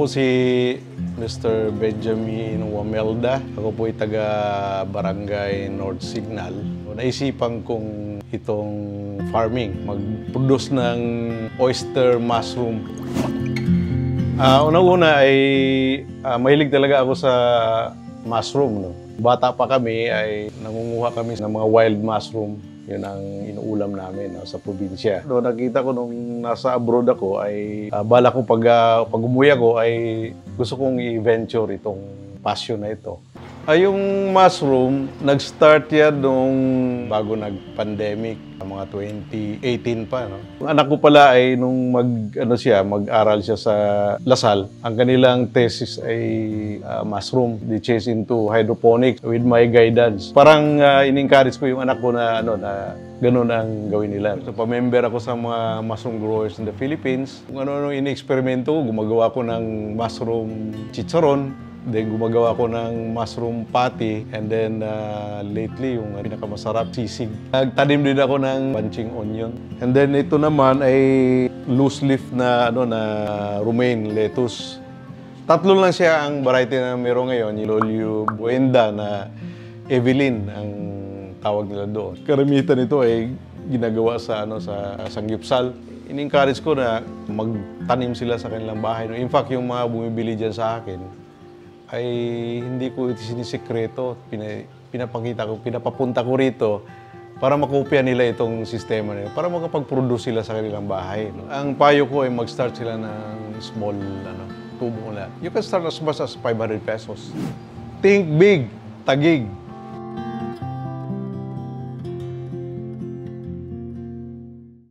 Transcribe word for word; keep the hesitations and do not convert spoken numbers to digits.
po si Mister Benjamin Wamelda. Ako po ay taga Barangay North Signal. Naisipan kong itong farming, mag-produce ng oyster mushroom. Uh, Una-una ay uh, mahilig talaga ako sa mushroom. No? Bata pa kami ay nangunguha kami ng mga wild mushroom. Yun ang inuulam namin no, sa probinsya. Doon nakita ko nung nasa abroad ako ay uh, bala ko pag, uh, pag umuwi ako ay gusto kong i-venture itong passion na ito. Ay, uh, yung mushroom, nag-start yan nung bago nag-pandemic, mga twenty eighteen pa. No? Ang anak ko pala ay nung mag, ano siya, mag-aral siya sa Lasal, ang kanilang thesis ay uh, mushroom. They chase into hydroponics with my guidance. Parang uh, in-encourage ko yung anak ko na, ano, na ganun ang gawin nila. So, pa-member ako sa mga mushroom growers in the Philippines. Kung ano-ano ini-eksperimento ko, gumagawa ko ng mushroom chicharon. Then gumagawa ko ng mushroom patty, and then uh, lately yung pinakamasarap, sisig. Nagtanim din ako ng bunching onion. And then ito naman ay loose leaf na ano na romaine lettuce. Tatlo lang siya ang variety na meron ngayon, yung Lolio Buenda na Evelyn ang tawag nila doon. Karamitan nito ay ginagawa sa ano sa sangyupsal. In-encourage ko na magtanim sila sa kanilang bahay. In fact, yung mga bumibili diyan sa akin ay hindi ko ito sinisikreto, pinapakita ko, pinapapunta ko rito para makopya nila itong sistema nila, para makapag-produce sila sa kanilang bahay. No? Ang payo ko ay mag-start sila ng small ano, tubo na. You can start as much as five hundred pesos. Think big, tagig.